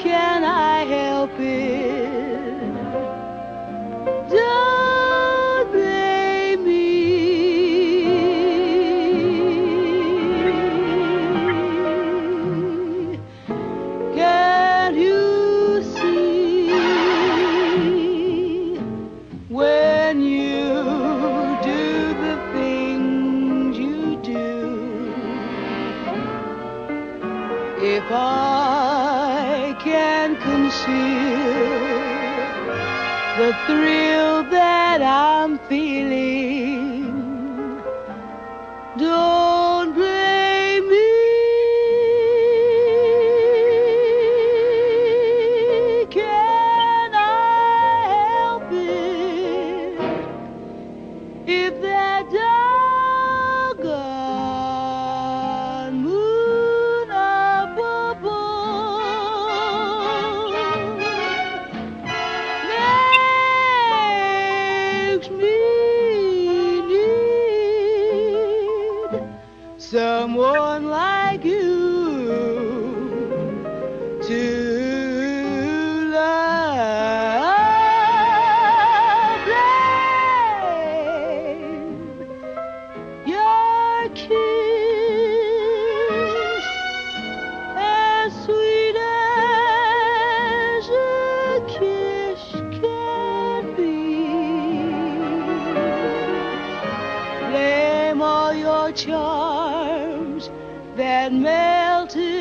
can I help it? Don't blame me. Can't you see when you do the things you do? If I can conceal the thrill that I'm feeling, don't blame me. Can I help it if that doggone moon up above makes me need someone like you to love? Blame your kiss as sweet as a kiss can be. Blame all your charms that melted